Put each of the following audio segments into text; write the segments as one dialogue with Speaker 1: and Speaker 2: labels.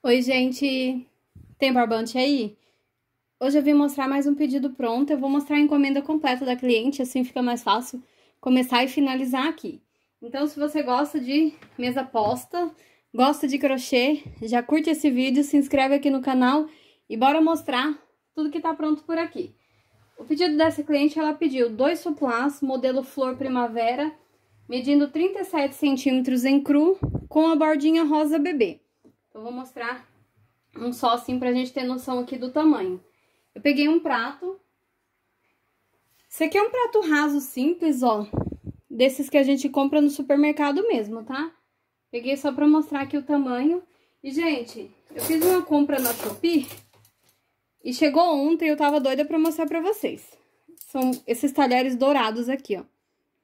Speaker 1: Oi, gente! Tem barbante aí? Hoje eu vim mostrar mais um pedido pronto. Eu vou mostrar a encomenda completa da cliente, assim fica mais fácil começar e finalizar aqui. Então, se você gosta de mesa posta, gosta de crochê, já curte esse vídeo, se inscreve aqui no canal e bora mostrar tudo que tá pronto por aqui. O pedido dessa cliente, ela pediu 2 suplás, modelo Flor Primavera, medindo 37 centímetros em cru, com a bordinha rosa bebê. Eu vou mostrar um só assim pra gente ter noção aqui do tamanho. Eu peguei um prato. Esse aqui é um prato raso simples, ó. Desses que a gente compra no supermercado mesmo, tá? Peguei só pra mostrar aqui o tamanho. E, gente, eu fiz uma compra na Shopee e chegou ontem, eu tava doida pra mostrar pra vocês. São esses talheres dourados aqui, ó.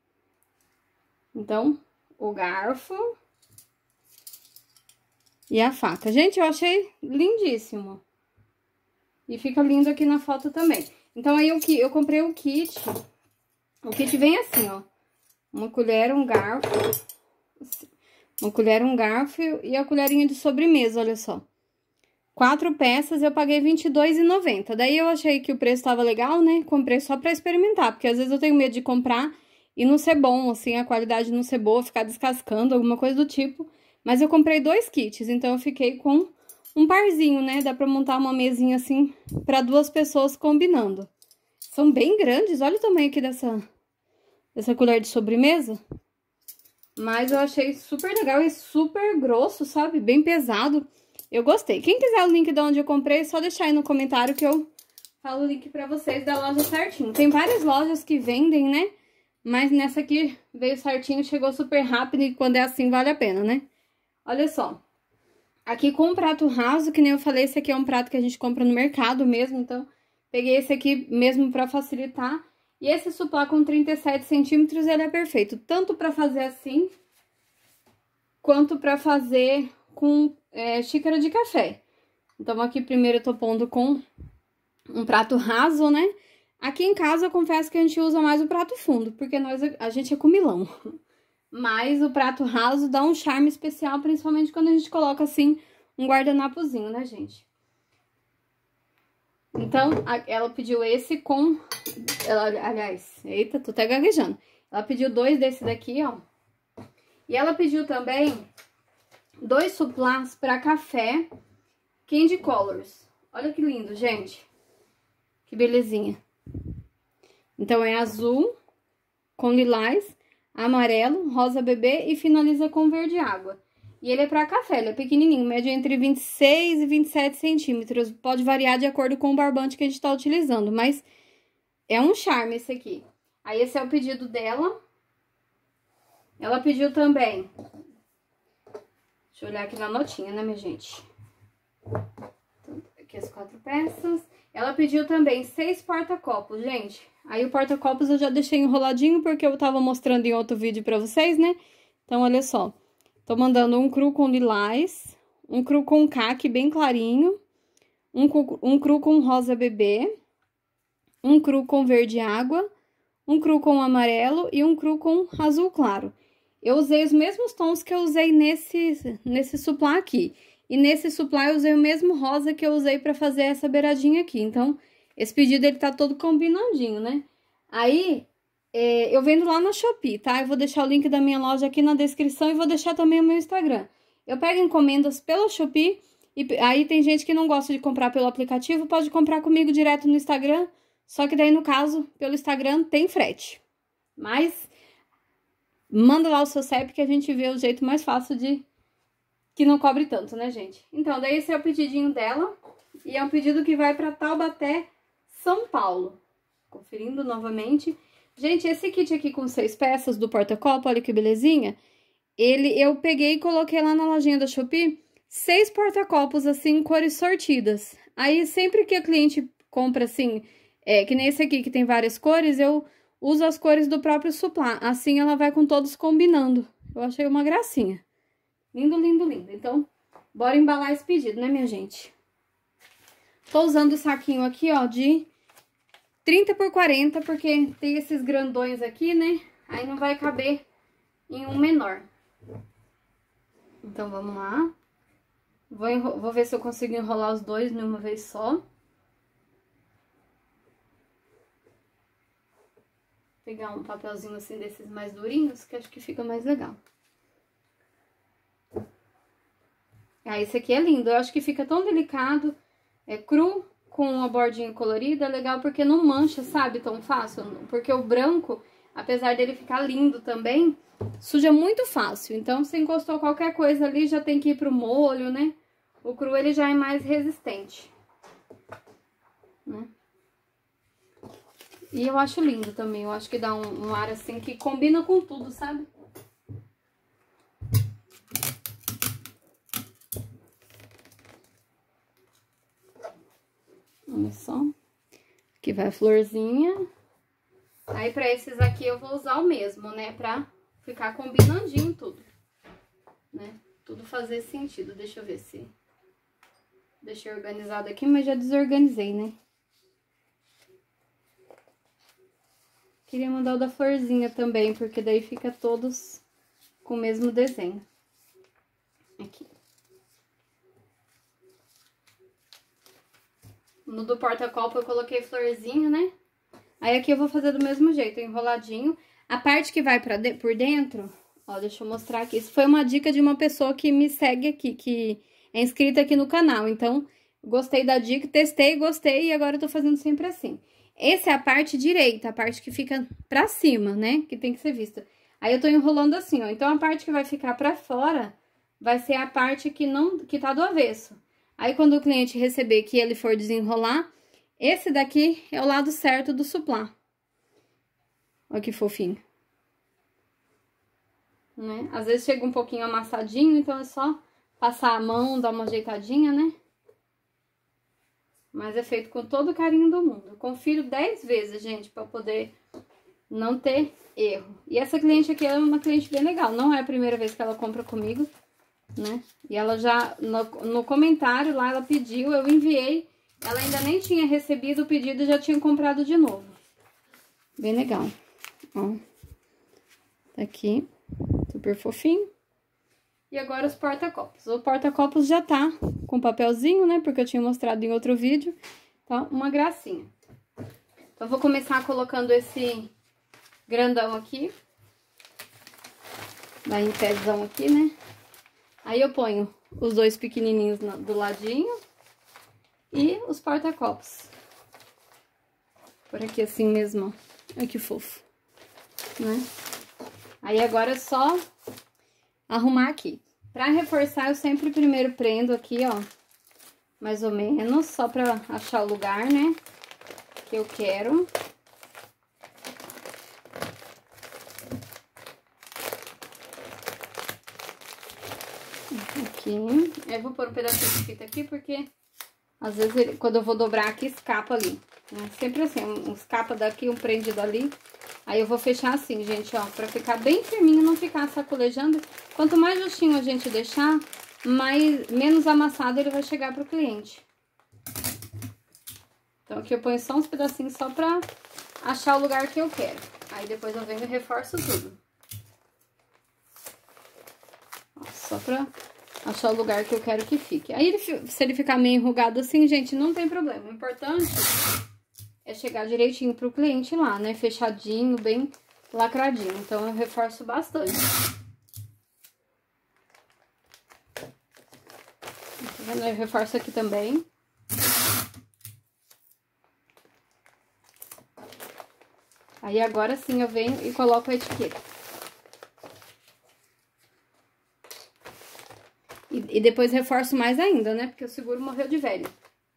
Speaker 1: Então, o garfo e a faca. Gente, eu achei lindíssimo. E fica lindo aqui na foto também. Então, aí eu comprei o kit. O kit vem assim, ó. Uma colher, um garfo. Uma colher, um garfo e a colherinha de sobremesa, olha só. 4 peças, eu paguei R$22,90. Daí eu achei que o preço tava legal, né? Comprei só pra experimentar, porque às vezes eu tenho medo de comprar e não ser bom, assim, a qualidade não ser boa, ficar descascando, alguma coisa do tipo. Mas eu comprei 2 kits, então eu fiquei com um parzinho, né? Dá pra montar uma mesinha assim pra 2 pessoas combinando. São bem grandes, olha o tamanho aqui dessa colher de sobremesa. Mas eu achei super legal e super grosso, sabe? Bem pesado. Eu gostei. Quem quiser o link de onde eu comprei, é só deixar aí no comentário que eu falo o link pra vocês da loja certinho. Tem várias lojas que vendem, né? Mas nessa aqui veio certinho, chegou super rápido e quando é assim vale a pena, né? Olha só, aqui com o prato raso, que nem eu falei, esse aqui é um prato que a gente compra no mercado mesmo, então peguei esse aqui mesmo pra facilitar. E esse suplá com 37 centímetros, ele é perfeito, tanto pra fazer assim, quanto pra fazer com xícara de café. Então aqui primeiro eu tô pondo com um prato raso, né? Aqui em casa eu confesso que a gente usa mais o prato fundo, porque a gente é comilão. Mas o prato raso dá um charme especial, principalmente quando a gente coloca, assim, um guardanapozinho, né, gente? Então, ela pediu esse com... aliás, eita, tô até gaguejando. Ela pediu 2 desse daqui, ó. E ela pediu também 2 suplás pra café Candy Colors. Olha que lindo, gente. Que belezinha. Então, é azul com lilás, amarelo, rosa bebê e finaliza com verde água. E ele é para café, ele é pequenininho, mede entre 26 e 27 centímetros. Pode variar de acordo com o barbante que a gente tá utilizando, mas é um charme esse aqui. Aí esse é o pedido dela. Ela pediu também... Deixa eu olhar aqui na notinha, né, minha gente? Então, aqui as 4 peças. Ela pediu também 6 porta-copos, gente. Aí o porta-copos eu já deixei enroladinho porque eu tava mostrando em outro vídeo pra vocês, né? Então, olha só. Tô mandando um cru com lilás, um cru com caque bem clarinho, um cru com rosa bebê, um cru com verde água, um cru com amarelo e um cru com azul claro. Eu usei os mesmos tons que eu usei nesse suplá aqui. E nesse suplá eu usei o mesmo rosa que eu usei pra fazer essa beiradinha aqui. Então, esse pedido ele tá todo combinandinho, né? Aí, eu vendo lá na Shopee, tá? Eu vou deixar o link da minha loja aqui na descrição e vou deixar também o meu Instagram. Eu pego encomendas pela Shopee e aí tem gente que não gosta de comprar pelo aplicativo, pode comprar comigo direto no Instagram. Só que daí, no caso, pelo Instagram tem frete. Mas manda lá o seu CEP que a gente vê o jeito mais fácil de... que não cobre tanto, né, gente? Então, daí esse é o pedidinho dela. E é um pedido que vai pra Taubaté, São Paulo. Conferindo novamente. Gente, esse kit aqui com 6 peças do porta-copo, olha que belezinha. Eu peguei e coloquei lá na lojinha da Shopee 6 porta-copos, assim, cores sortidas. Aí, sempre que a cliente compra, assim, que nem esse aqui, que tem várias cores, eu uso as cores do próprio suplá. Assim, ela vai com todos combinando. Eu achei uma gracinha. Lindo, lindo, lindo. Então, bora embalar esse pedido, né, minha gente? Tô usando o saquinho aqui, ó, de 30 por 40, porque tem esses grandões aqui, né? Aí não vai caber em um menor. Então, vamos lá. Vou ver se eu consigo enrolar os dois numa vez só. Pegar um papelzinho assim desses mais durinhos, que acho que fica mais legal. Ah, esse aqui é lindo. Eu acho que fica tão delicado, cru, com a bordinha colorida. É legal porque não mancha, sabe, tão fácil. Porque o branco, apesar dele ficar lindo também, suja muito fácil. Então, se encostou qualquer coisa ali, já tem que ir pro molho, né? O cru, ele já é mais resistente, né? E eu acho lindo também. Eu acho que dá um ar assim que combina com tudo, sabe? Olha só. Aqui vai a florzinha. Aí, pra esses aqui, eu vou usar o mesmo, né? Pra ficar combinandinho tudo, né? Tudo fazer sentido. Deixa eu ver se... Deixei organizado aqui, mas já desorganizei, né? Queria mandar o da florzinha também, porque daí fica todos com o mesmo desenho. Aqui. No do porta-copo eu coloquei florzinha, né? Aí aqui eu vou fazer do mesmo jeito, enroladinho. A parte que vai por dentro, ó, deixa eu mostrar aqui. Isso foi uma dica de uma pessoa que me segue aqui, que é inscrita aqui no canal. Então, gostei da dica, testei, gostei e agora eu tô fazendo sempre assim. Essa é a parte direita, a parte que fica pra cima, né? Que tem que ser vista. Aí eu tô enrolando assim, ó. Então, a parte que vai ficar pra fora vai ser a parte que tá do avesso. Aí, quando o cliente receber que ele for desenrolar, esse daqui é o lado certo do suplá. Olha que fofinho. Né? Às vezes chega um pouquinho amassadinho, então é só passar a mão, dar uma ajeitadinha, né? Mas é feito com todo o carinho do mundo. Eu confiro 10 vezes, gente, pra poder não ter erro. E essa cliente aqui é uma cliente bem legal. Não é a primeira vez que ela compra comigo, né? E ela já, no comentário lá, ela pediu, eu enviei. Ela ainda nem tinha recebido o pedido e já tinha comprado de novo. Bem legal. Ó. Tá aqui. Super fofinho. E agora os porta-copos. O porta-copos já tá com papelzinho, né? Porque eu tinha mostrado em outro vídeo. Tá uma gracinha. Então, eu vou começar colocando esse grandão aqui. Daí em pezão aqui, né? Aí eu ponho os dois pequenininhos do ladinho. E os porta-copos. Por aqui assim mesmo, ó. Olha que fofo. Né? Aí agora é só arrumar aqui. Pra reforçar, eu sempre primeiro prendo aqui, ó. Mais ou menos, só pra achar o lugar, né? Que eu quero. Aqui. Eu vou pôr um pedacinho de fita aqui, porque às vezes quando eu vou dobrar aqui, escapa ali. Né? Sempre assim, um escapa daqui, um prendido ali. Aí eu vou fechar assim, gente, ó, pra ficar bem firminho, não ficar sacolejando. Quanto mais justinho a gente deixar, menos amassado ele vai chegar pro cliente. Então aqui eu ponho só uns pedacinhos só pra achar o lugar que eu quero. Aí depois eu venho e reforço tudo. Ó, só pra achar o lugar que eu quero que fique. Aí se ele ficar meio enrugado assim, gente, não tem problema. O importante é chegar direitinho pro cliente lá, né? Fechadinho, bem lacradinho. Então, eu reforço bastante. Tá vendo? Eu reforço aqui também. Aí, agora sim, eu venho e coloco a etiqueta. E depois reforço mais ainda, né? Porque o seguro morreu de velho.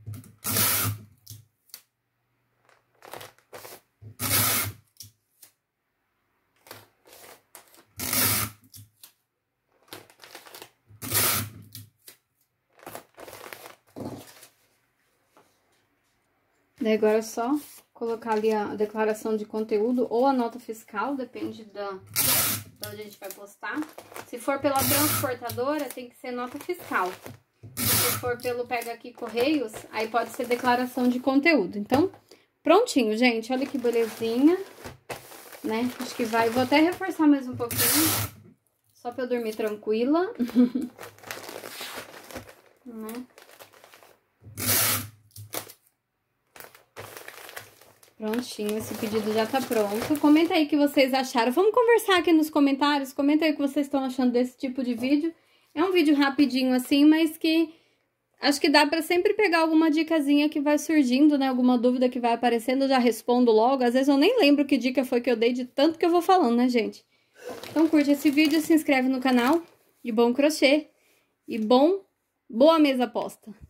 Speaker 1: Daí agora é só colocar ali a declaração de conteúdo ou a nota fiscal, depende de onde a gente vai postar. Se for pela transportadora, tem que ser nota fiscal. Se for pelo Pega Aqui Correios, aí pode ser declaração de conteúdo. Então, prontinho, gente. Olha que belezinha, né? Acho que vai. Vou até reforçar mais um pouquinho, só pra eu dormir tranquila. né? Prontinho, esse pedido já tá pronto. Comenta aí o que vocês acharam. Vamos conversar aqui nos comentários. Comenta aí o que vocês estão achando desse tipo de vídeo. É um vídeo rapidinho assim, mas que acho que dá pra sempre pegar alguma dicasinha que vai surgindo, né? Alguma dúvida que vai aparecendo, eu já respondo logo. Às vezes eu nem lembro que dica foi que eu dei de tanto que eu vou falando, né, gente? Então curte esse vídeo, se inscreve no canal. E bom crochê. E boa mesa posta.